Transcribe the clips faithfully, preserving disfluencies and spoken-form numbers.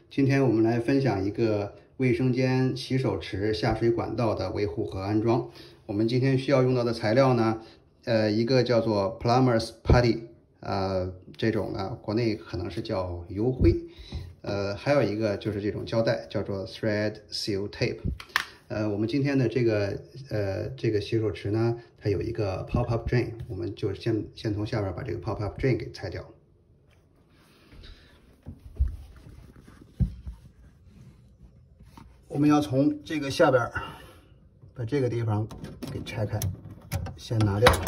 今天我们来分享一个卫生间洗手池下水管道的维护和安装。我们今天需要用到的材料呢，呃，一个叫做 Plumber's Putty， 呃，这种呢，国内可能是叫油灰，呃，还有一个就是这种胶带，叫做 Thread Seal Tape。呃，我们今天的这个呃这个洗手池呢，它有一个 pop-up drain， 我们就先先从下边把这个 pop-up drain 给拆掉。我们要从这个下边把这个地方给拆开，先拿掉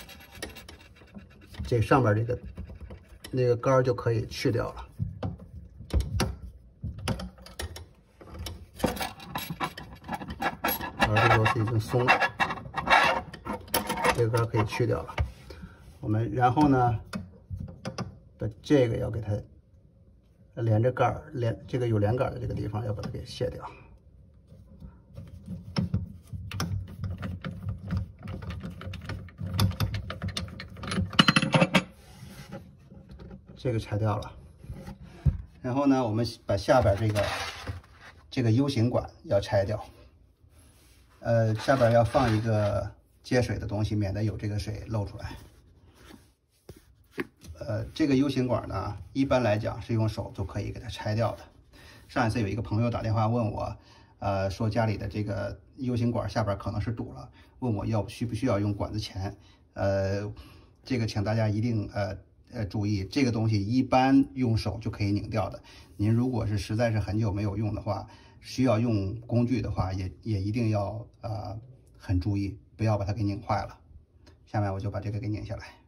这上边这个那个杆就可以去掉了。而这时候是已经松了，这个杆可以去掉了。我们然后呢，把这个要给它连着杆连这个有连杆的这个地方要把它给卸掉。这个拆掉了，然后呢，我们把下边这个这个 U 型管要拆掉。呃，下边要放一个接水的东西，免得有这个水漏出来。呃，这个 U 型管呢，一般来讲是用手就可以给它拆掉的。上一次有一个朋友打电话问我，呃，说家里的这个 U 型管下边可能是堵了，问我要需不需要用管子钳。呃，这个请大家一定呃。呃，注意这个东西一般用手就可以拧掉的。您如果是实在是很久没有用的话，需要用工具的话，也也一定要呃很注意，不要把它给拧坏了。下面我就把这个给拧下来。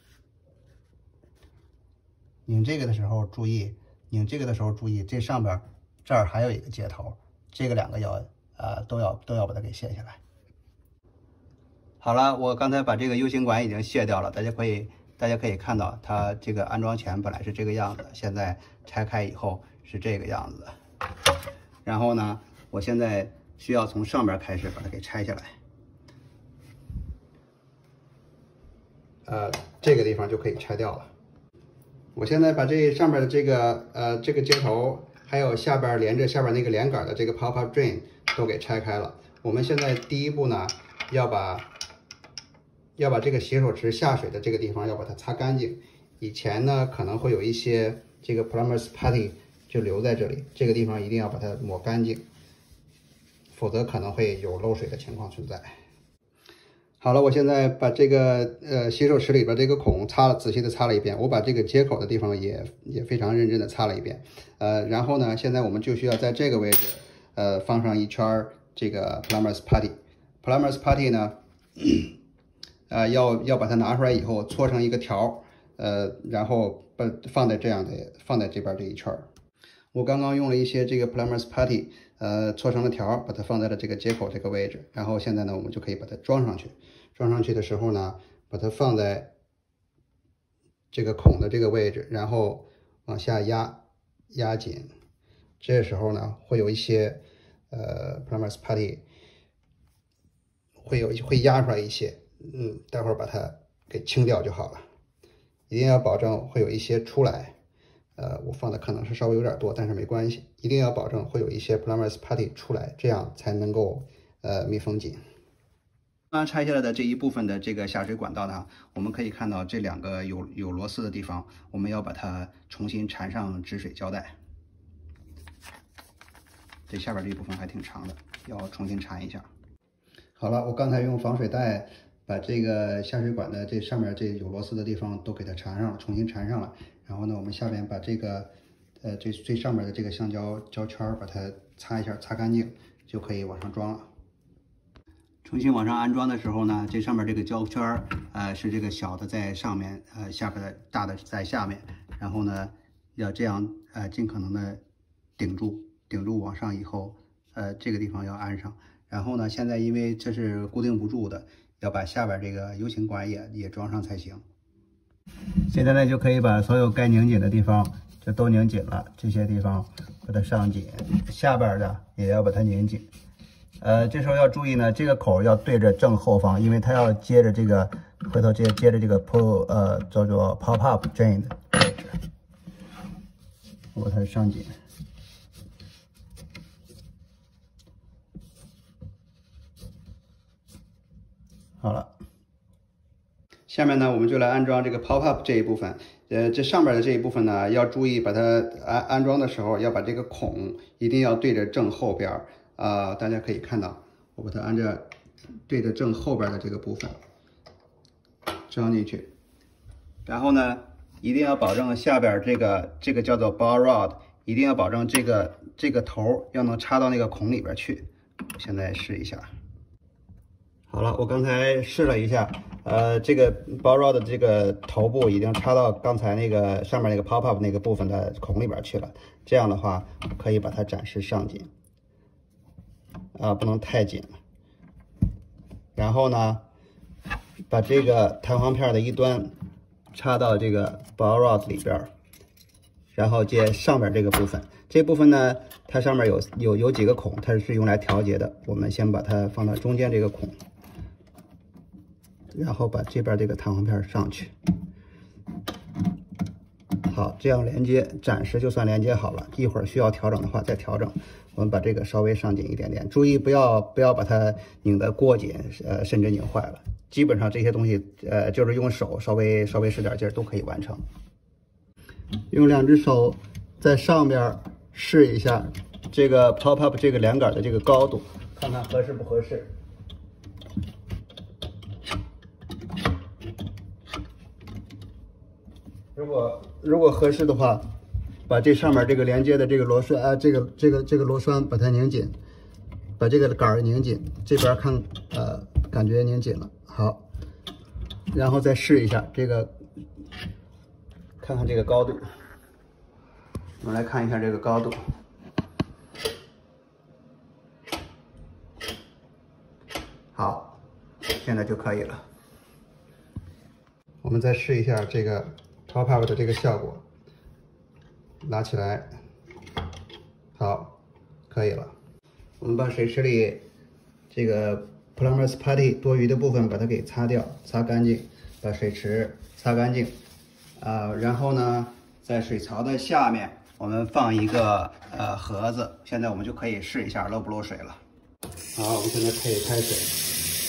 拧这个的时候注意，拧这个的时候注意，这上边这儿还有一个接头，这个两个要呃都要都要把它给卸下来。好了，我刚才把这个 U 型管已经卸掉了，大家可以。大家可以看到，它这个安装前本来是这个样子，现在拆开以后是这个样子的。然后呢，我现在需要从上边开始把它给拆下来。呃，这个地方就可以拆掉了。我现在把这上边的这个呃这个接头，还有下边连着下边那个连杆的这个 pop-up drain 都给拆开了。我们现在第一步呢，要把要把这个洗手池下水的这个地方要把它擦干净。以前呢可能会有一些这个 Plumber's Putty 就留在这里，这个地方一定要把它抹干净，否则可能会有漏水的情况存在。好了，我现在把这个呃洗手池里边这个孔擦了，仔细的擦了一遍。我把这个接口的地方也也非常认真的擦了一遍。呃，然后呢，现在我们就需要在这个位置呃放上一圈这个 Plumber's Putty。Plumber's Putty 呢。呃，要要把它拿出来以后搓成一个条，呃，然后把放在这样的放在这边这一圈。我刚刚用了一些这个 Plumber's Putty， 呃，搓成了条，把它放在了这个接口这个位置。然后现在呢，我们就可以把它装上去。装上去的时候呢，把它放在这个孔的这个位置，然后往下压，压紧。这时候呢，会有一些呃 Plumber's Putty 会有会压出来一些。嗯，待会儿把它给清掉就好了，一定要保证会有一些出来。呃，我放的可能是稍微有点多，但是没关系，一定要保证会有一些 Plumber's Putty 出来，这样才能够呃密封紧。刚刚拆下来的这一部分的这个下水管道呢，我们可以看到这两个有有螺丝的地方，我们要把它重新缠上止水胶带。这下边这一部分还挺长的，要重新缠一下。好了，我刚才用防水带把这个下水管的这上面这有螺丝的地方都给它缠上了，重新缠上了。然后呢，我们下边把这个呃最最上面的这个橡胶胶圈把它擦一下，擦干净就可以往上装了。重新往上安装的时候呢，这上面这个胶圈呃是这个小的在上面，呃下边的大的在下面。然后呢，要这样呃尽可能的顶住，顶住往上以后，呃这个地方要安上。然后呢，现在因为这是固定不住的。要把下边这个 U 型管也也装上才行。现在呢，就可以把所有该拧紧的地方就都拧紧了，这些地方把它上紧，下边的也要把它拧紧。呃，这时候要注意呢，这个口要对着正后方，因为它要接着这个回头接接着这个 pull 呃叫做 pop up drain 的位置，我把它上紧。 好了，下面呢，我们就来安装这个 pop up 这一部分。呃，这上边的这一部分呢，要注意把它安安装的时候，要把这个孔一定要对着正后边儿啊、呃。大家可以看到，我把它按着对着正后边的这个部分装进去。然后呢，一定要保证下边这个这个叫做 ball rod， 一定要保证这个这个头要能插到那个孔里边去。我现在试一下。好了，我刚才试了一下，呃，这个 ball rod 的这个头部已经插到刚才那个上面那个 pop up 那个部分的孔里边去了。这样的话，可以把它暂时上紧，啊，不能太紧。然后呢，把这个弹簧片的一端插到这个 ball rod 里边，然后接上边这个部分。这部分呢，它上面有有有几个孔，它是用来调节的。我们先把它放到中间这个孔。然后把这边这个弹簧片上去，好，这样连接暂时就算连接好了。一会儿需要调整的话再调整。我们把这个稍微上紧一点点，注意不要不要把它拧得过紧，呃，甚至拧坏了。基本上这些东西，呃，就是用手稍微稍微使点劲儿都可以完成。用两只手在上边试一下这个 pop up 这个连杆的这个高度，看看合适不合适。如果如果合适的话，把这上面这个连接的这个螺栓啊，这个这个这个螺栓把它拧紧，把这个杆儿拧紧，这边看呃感觉拧紧了，好，然后再试一下这个，看看这个高度，我们来看一下这个高度，好，现在就可以了。我们再试一下这个 pop up 的这个效果，拿起来，好，可以了。我们把水池里这个 plumber's putty 多余的部分把它给擦掉，擦干净，把水池擦干净，啊、呃，然后呢，在水槽的下面我们放一个呃盒子，现在我们就可以试一下漏不漏水了。好，我们现在可以开水。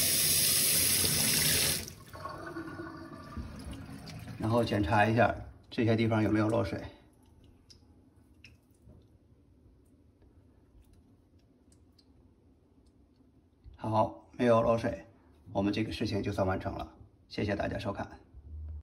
然后检查一下这些地方有没有漏水。好，没有漏水，我们这个事情就算完成了。谢谢大家收看。